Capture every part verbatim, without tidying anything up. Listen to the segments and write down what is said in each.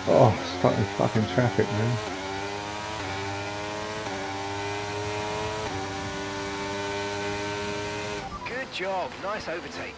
Oh, stuck in fucking traffic, man. Good job, nice overtake.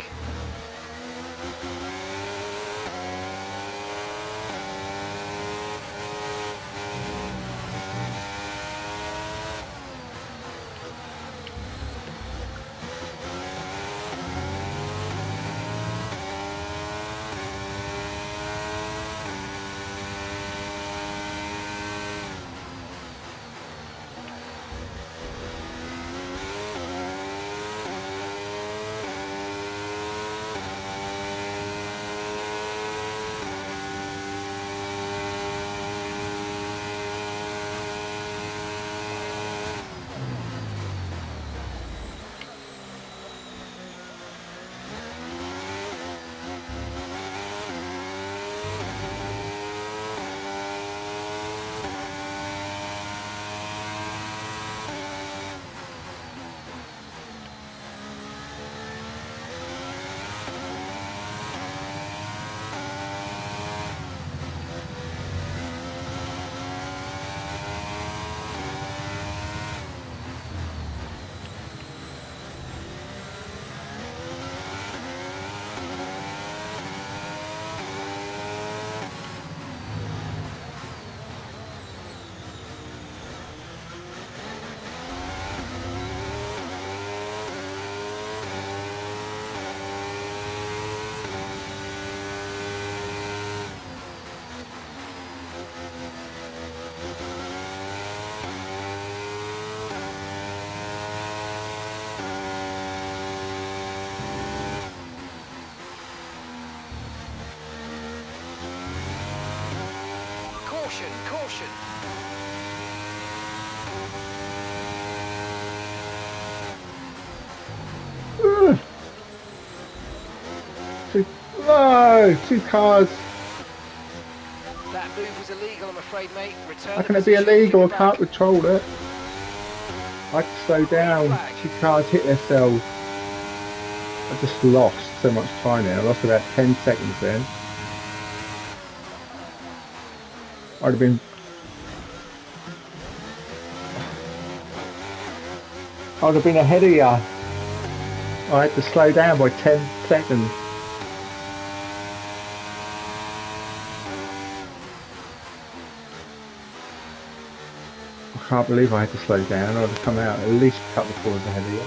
Caution, caution. Ugh. Two, no, two cars. That move was illegal, I'm afraid, mate. Return How the can it be position and give illegal? I it back. can't control it. I had to slow Green down. flag. Two cars hit themselves. I just lost so much time there. I lost about ten seconds then. I'd have been. I'd have been ahead of you. I had to slow down by ten seconds. I can't believe I had to slow down. I'd have come out at least a couple of corners ahead of you.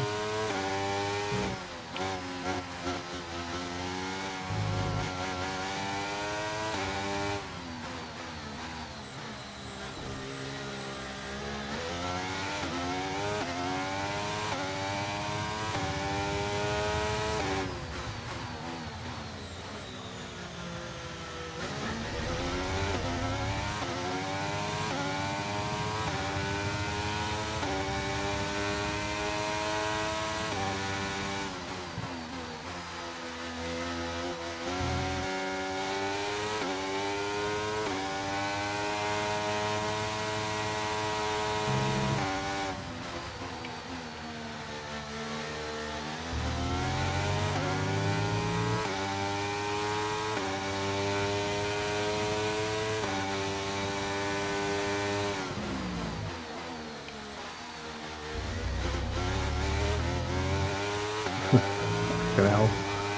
Fucking hell.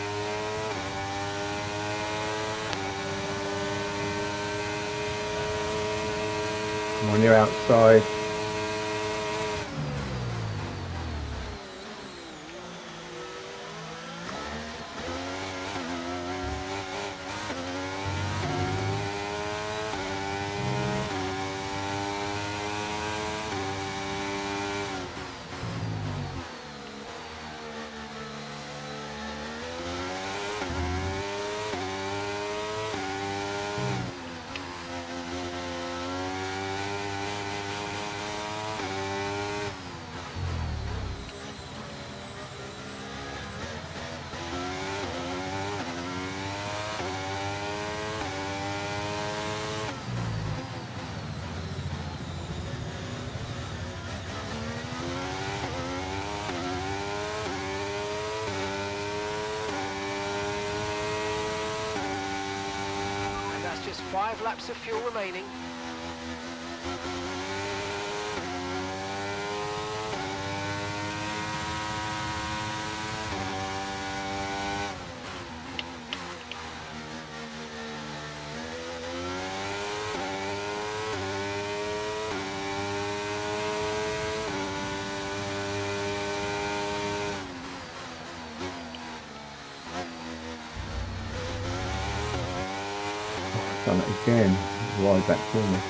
Come on, you're outside. just five laps of fuel remaining. Done it again. Wide back for me.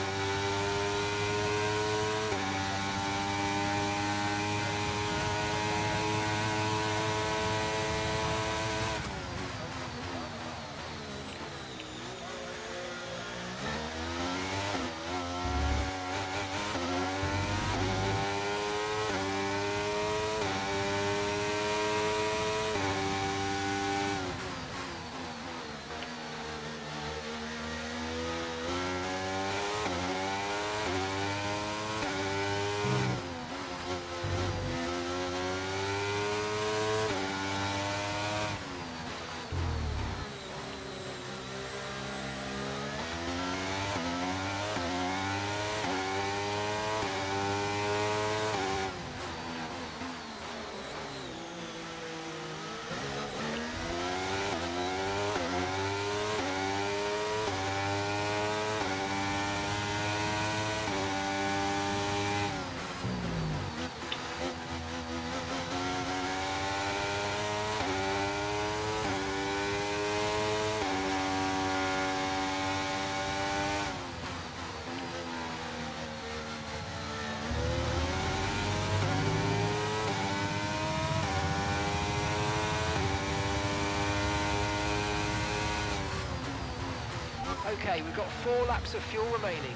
Okay, we've got four laps of fuel remaining.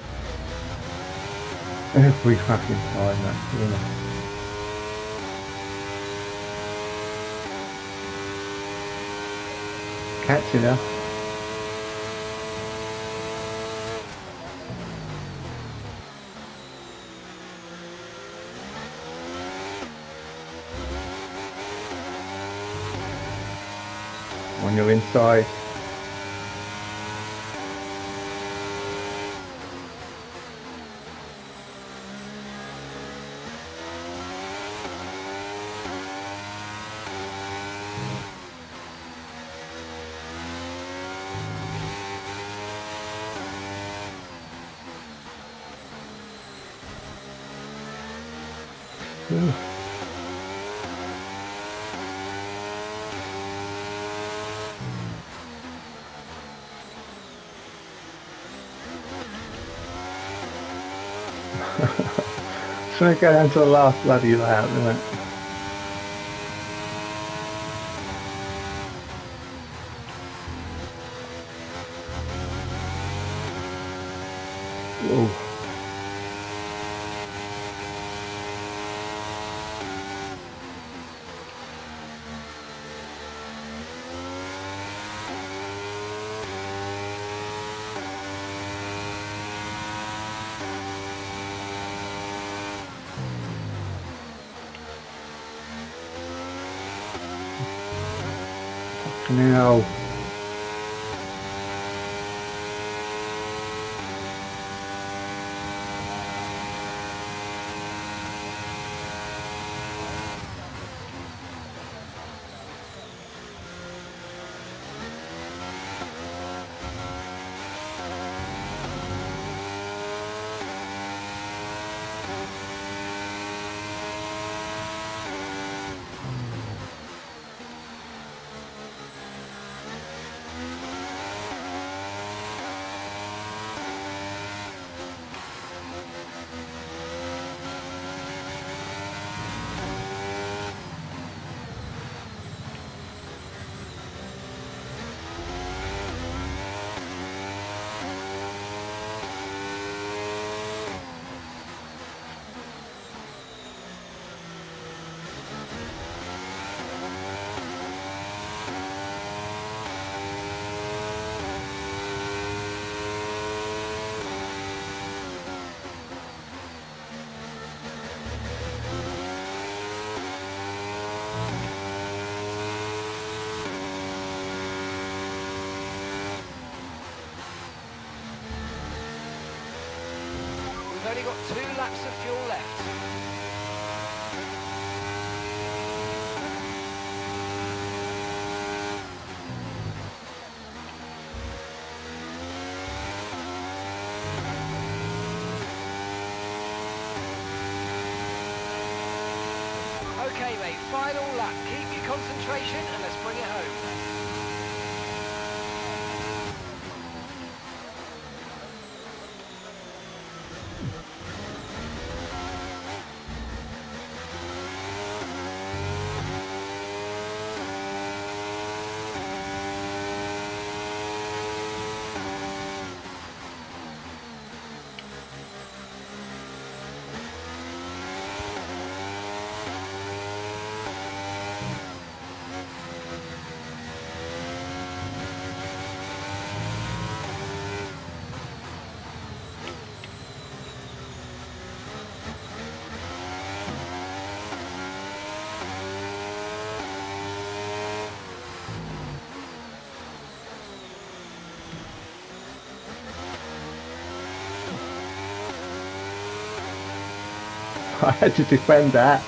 Every fucking time that, you know. Catching us. On your inside. Ooh. So go down to the last bloody lap, isn't it? Whoa. Now, only got two laps of fuel left. Okay, mate, final lap. Keep your concentration and let's bring it home. I had to defend that.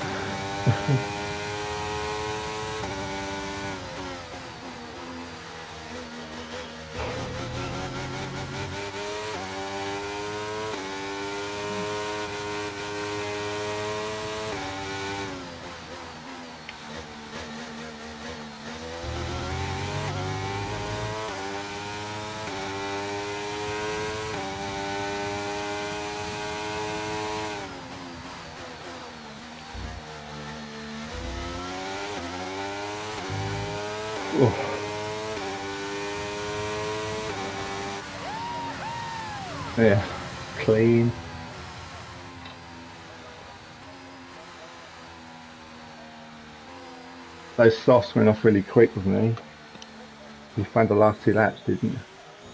Oh. Yeah, clean. Those softs went off really quick with me. You found the last two laps, didn't you?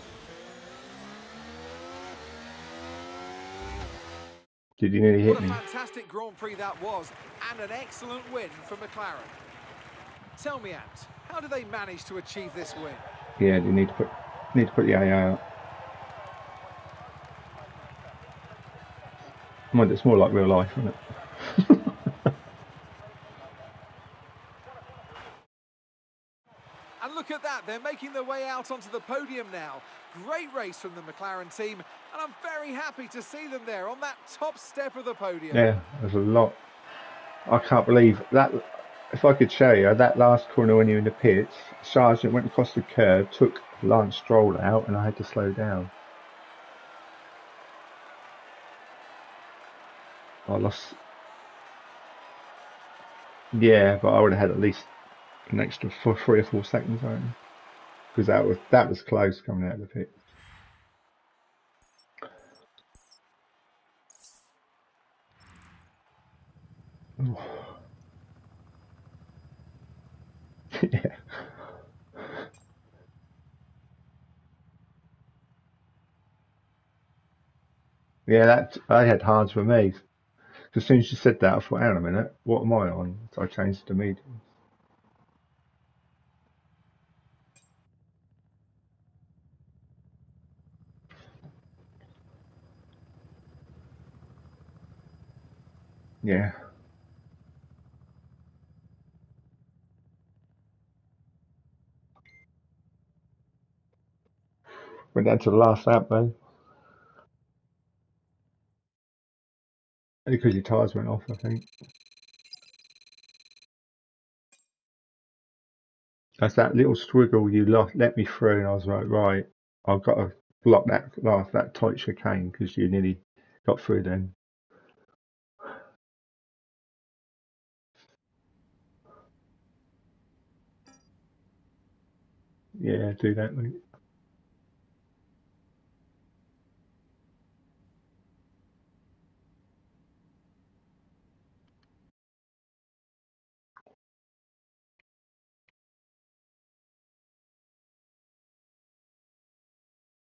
Did you nearly hit me? What a fantastic Grand Prix that was, and an excellent win for McLaren. Tell me, Ant, how did they manage to achieve this win? Yeah, you need to put need to put the A I out. Mind, it's more like real life, isn't it? And look at that, they're making their way out onto the podium now. Great race from the McLaren team, and I'm very happy to see them there on that top step of the podium. Yeah, there's a lot. I can't believe that. If I could show you that last corner when you're in the pits, Sargent went across the curb, took Lance Stroll out, and I had to slow down. I lost. Yeah, but I would have had at least an extra four, three or four seconds on, because that was that was close coming out of the pit. Yeah. Yeah, that I had hards for me. As soon as you said that, I thought, hang on a minute, what am I on? So I changed to medium. Yeah. Went down to the last lap, though. Only because your tyres went off, I think. That's that little swiggle you lost, let me through, and I was like, right, I've got to block that last that tight chicane because you nearly got through then. Yeah, do that, mate.